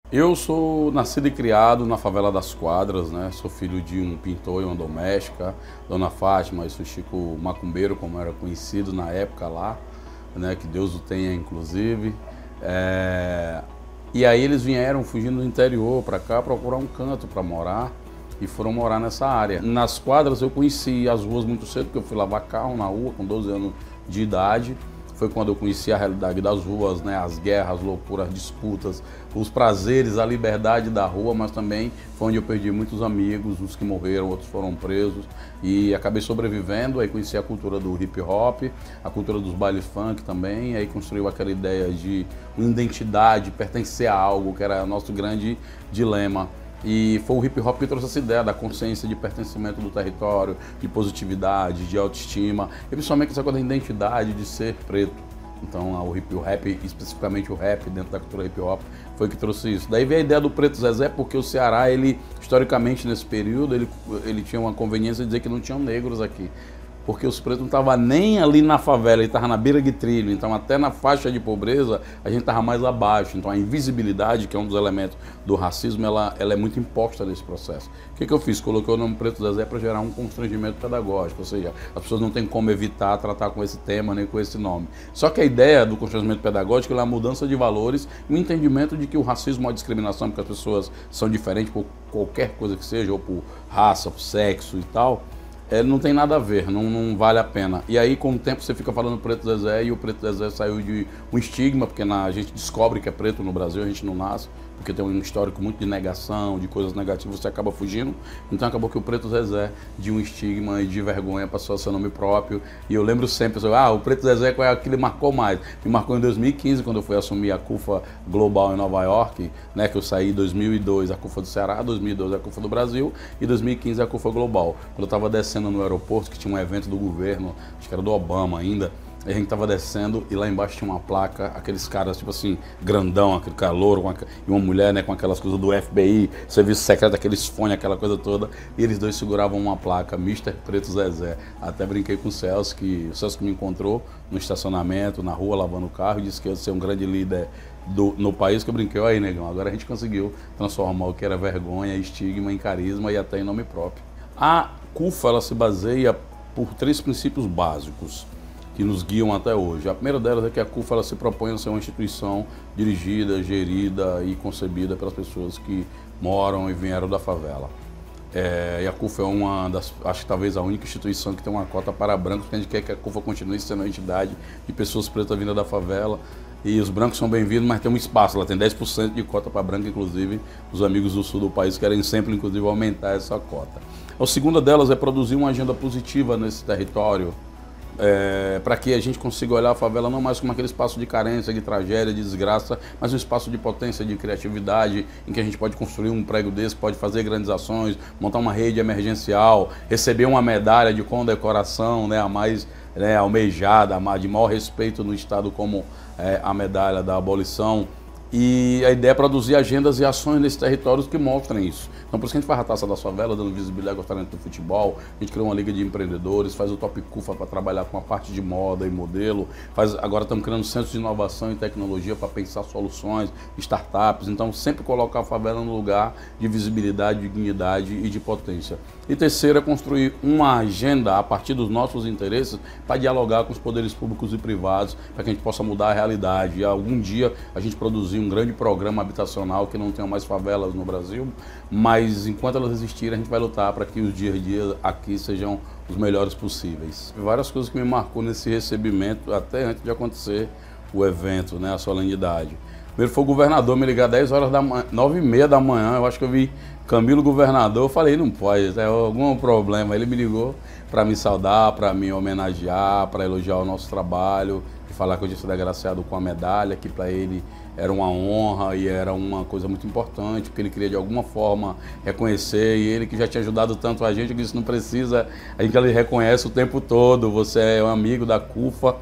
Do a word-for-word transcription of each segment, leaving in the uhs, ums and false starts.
Eu sou nascido e criado na favela das Quadras, né? Sou filho de um pintor e uma doméstica, Dona Fátima e seu Chico Macumbeiro, como era conhecido na época lá, né? Que Deus o tenha, inclusive. É... E aí eles vieram fugindo do interior para cá procurar um canto para morar e foram morar nessa área. Nas Quadras eu conheci as ruas muito cedo, porque eu fui lavar carro na rua com doze anos de idade. Foi quando eu conheci a realidade das ruas, né? As guerras, as loucuras, as disputas, os prazeres, a liberdade da rua, mas também foi onde eu perdi muitos amigos, uns que morreram, outros foram presos, e acabei sobrevivendo. Aí conheci a cultura do hip hop, a cultura dos bailes funk também, aí construiu aquela ideia de uma identidade, pertencer a algo, que era nosso grande dilema. E foi o hip hop que trouxe essa ideia da consciência de pertencimento do território, de positividade, de autoestima, e principalmente essa coisa da identidade de ser preto. Então o hip o rap, especificamente o rap dentro da cultura hip hop, foi que trouxe isso. Daí veio a ideia do Preto Zezé, porque o Ceará, ele historicamente nesse período, ele, ele tinha uma conveniência de dizer que não tinham negros aqui. Porque os pretos não estavam nem ali na favela, ele estava na beira de trilho, então até na faixa de pobreza a gente estava mais abaixo. Então a invisibilidade, que é um dos elementos do racismo, ela, ela é muito imposta nesse processo. O que, que eu fiz? Coloquei o nome Preto Zezé para gerar um constrangimento pedagógico, ou seja, as pessoas não têm como evitar tratar com esse tema nem com esse nome. Só que a ideia do constrangimento pedagógico é a mudança de valores e o entendimento de que o racismo é uma discriminação, porque as pessoas são diferentes por qualquer coisa que seja, ou por raça, por sexo e tal. É, não tem nada a ver, não, não vale a pena. E aí, com o tempo, você fica falando Preto Zezé e o Preto Zezé saiu de um estigma, porque na, a gente descobre que é preto no Brasil, a gente não nasce, porque tem um histórico muito de negação, de coisas negativas, você acaba fugindo. Então acabou que o Preto Zezé, de um estigma e de vergonha, passou a ser nome próprio. E eu lembro sempre, ah, o Preto Zezé, qual é aquele que marcou mais? Me marcou em dois mil e quinze, quando eu fui assumir a CUFA Global em Nova York, né, que eu saí em dois mil e dois a CUFA do Ceará, dois mil e dois a CUFA do Brasil e dois mil e quinze a CUFA Global. Quando eu estava descendo no aeroporto, que tinha um evento do governo, acho que era do Obama ainda, a gente tava descendo e lá embaixo tinha uma placa, aqueles caras tipo assim, grandão, aquele calor, com e uma mulher, né, com aquelas coisas do F B I, serviço secreto, aqueles fones, aquela coisa toda, e eles dois seguravam uma placa, mister Preto Zezé. Até brinquei com o Celso, que o Celso que me encontrou no estacionamento, na rua, lavando o carro, e disse que eu ia ser um grande líder do, no país, que eu brinquei, aí, negão, agora a gente conseguiu transformar o que era vergonha, estigma em carisma e até em nome próprio. A CUFA, ela se baseia por três princípios básicos que nos guiam até hoje. A primeira delas é que a CUFA ela se propõe a ser uma instituição dirigida, gerida e concebida pelas pessoas que moram e vieram da favela. É, e a CUFA é uma das, acho que talvez a única instituição que tem uma cota para brancos, porque a gente quer que a CUFA continue sendo uma entidade de pessoas pretas vindas da favela. E os brancos são bem-vindos, mas tem um espaço, ela tem dez por cento de cota para branco, inclusive os amigos do sul do país querem sempre, inclusive, aumentar essa cota. A segunda delas é produzir uma agenda positiva nesse território, É, para que a gente consiga olhar a favela não mais como aquele espaço de carência, de tragédia, de desgraça, mas um espaço de potência, de criatividade, em que a gente pode construir um prédio desse, pode fazer grandes ações, montar uma rede emergencial, receber uma medalha de condecoração, né, a mais, né, almejada, a de maior respeito no Estado, como é, a medalha da abolição. E a ideia é produzir agendas e ações nesses territórios que mostrem isso. Então por isso que a gente faz a Taça das Favelas, dando visibilidade ao talento do futebol, a gente criou uma liga de empreendedores, faz o Top CUFA para trabalhar com a parte de moda e modelo, faz, agora estamos criando centros de inovação e tecnologia para pensar soluções, startups, então sempre colocar a favela no lugar de visibilidade, de dignidade e de potência. E terceiro é construir uma agenda a partir dos nossos interesses para dialogar com os poderes públicos e privados, para que a gente possa mudar a realidade e algum dia a gente produzir um grande programa habitacional que não tenha mais favelas no Brasil, mas enquanto elas existirem a gente vai lutar para que os dias a dia aqui sejam os melhores possíveis. Várias coisas que me marcou nesse recebimento, até antes de acontecer o evento, né, a solenidade. Primeiro foi o governador me ligar dez horas da manhã, nove e meia da manhã, eu acho que eu vi Camilo governador, eu falei, não pode, é algum problema. Ele me ligou para me saudar, para me homenagear, para elogiar o nosso trabalho, e falar que eu tinha sido agraciado com a medalha, que para ele era uma honra e era uma coisa muito importante, porque ele queria de alguma forma reconhecer, e ele que já tinha ajudado tanto a gente, que isso não precisa, a gente ele reconhece o tempo todo, você é um amigo da CUFA,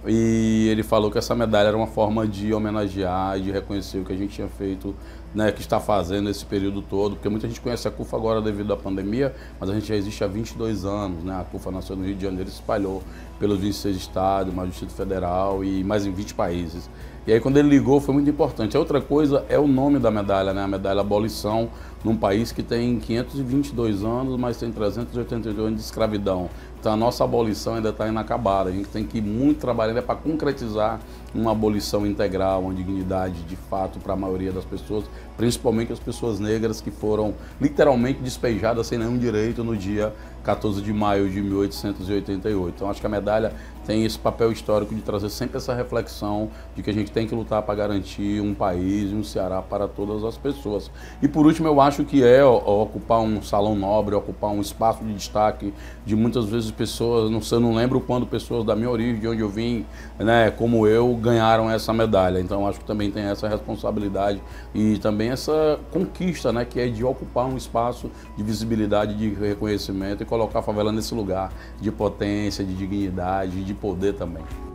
e ele falou que essa medalha era uma forma de homenagear e de reconhecer o que a gente tinha feito, né, que está fazendo esse período todo, porque muita gente conhece a CUFA agora devido à pandemia, mas a gente já existe há vinte e dois anos, né? A CUFA nasceu no Rio de Janeiro e se espalhou pelos vinte e seis estados, mais do Distrito Federal e mais em vinte países. E aí quando ele ligou foi muito importante. A outra coisa é o nome da medalha, né? A medalha Abolição, num país que tem quinhentos e vinte e dois anos, mas tem trezentos e oitenta e dois anos de escravidão. Então a nossa abolição ainda está inacabada. A gente tem que muito trabalhar para concretizar uma abolição integral, uma dignidade de fato para a maioria das pessoas, principalmente as pessoas negras que foram literalmente despejadas sem nenhum direito no dia quatorze de maio de mil oitocentos e oitenta e oito. Então acho que a medalha tem esse papel histórico de trazer sempre essa reflexão de que a gente tem que lutar para garantir um país e um Ceará para todas as pessoas. E por último, eu acho que é ocupar um salão nobre, ocupar um espaço de destaque de muitas vezes pessoas, não sei, eu não lembro quando pessoas da minha origem, de onde eu vim, né, como eu, ganharam essa medalha. Então acho que também tem essa responsabilidade e também essa conquista, né, que é de ocupar um espaço de visibilidade, de reconhecimento e colocar a favela nesse lugar de potência, de dignidade, de poder também.